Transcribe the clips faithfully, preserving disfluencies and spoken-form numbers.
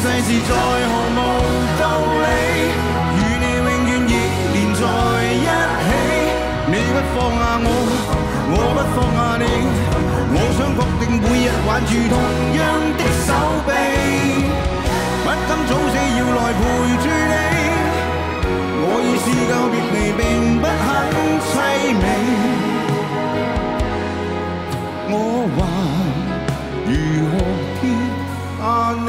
世事再毫無道理，與你永遠亦連在一起。你不放下我，我不放下你，我想確定每日挽住同樣的手臂，不敢早死要來陪住你。我已試夠別離並不很凄美，我還如何撇下你？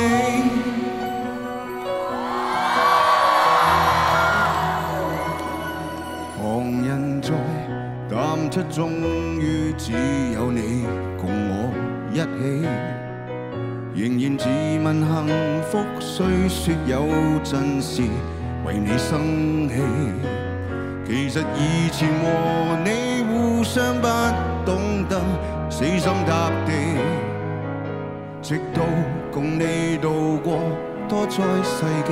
旁人在淡出，終於只有你共我一起，仍然自問幸福，雖說有陣時為你生氣。其實以前和你互相不懂得死心塌地，直到共你度過多災世紀。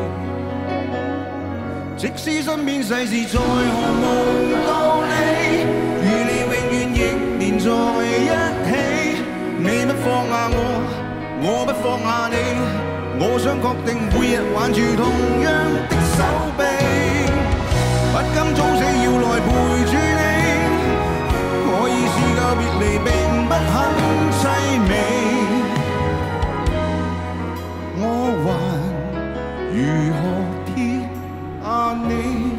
即使身邊世事再毫無道理，與你永遠亦連在一起。你不放下我，我不放下你，我想確定每日挽住同樣的手臂，不甘早死要來陪住你。我已試夠別離並不很凄美，我還如何撇下你？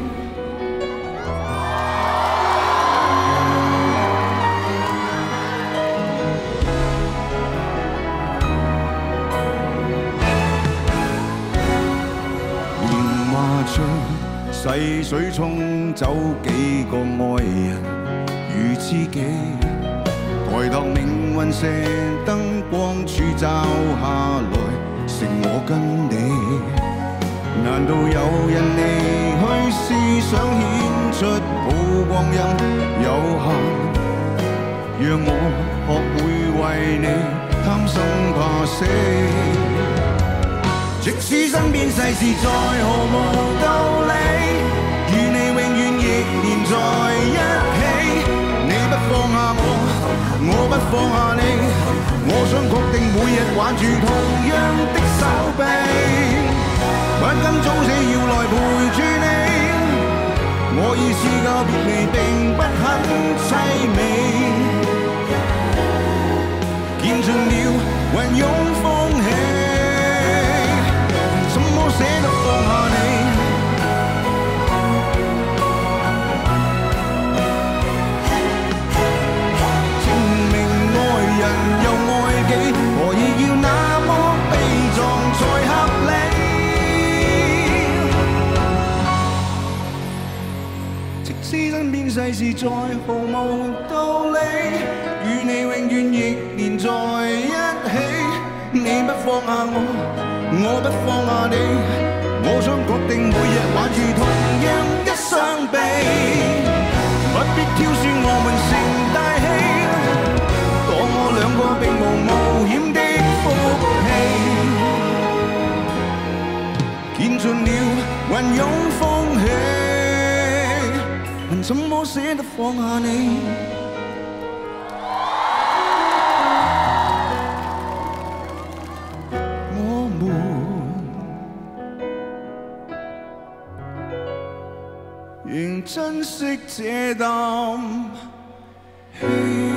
細水沖走幾個愛人與知己，抬頭命運射燈光柱照下來，剩我跟你。難道有人離去是想顯出好光陰有限，讓我學會為你貪生怕死。即使身邊世事再毫無道理，與你永遠亦連在一起。你不放下我，我不放下你，我想確定每日挽住同樣的手臂，不甘早死要來陪住你。我已試夠別離並不很凄美，見盡了雲湧風起，捨得放下你，證明愛人又愛己，何以要那麼悲壯才合理？即使身邊世事再毫無道理，與你永遠亦連在一起。你不放下我，我不放下你，我想確定每日挽住同樣一雙臂，不必挑選我們成大器，當我兩個並無冒險的福氣，見盡了雲湧風起，能怎麼捨得放下你？仍珍惜這啖氣。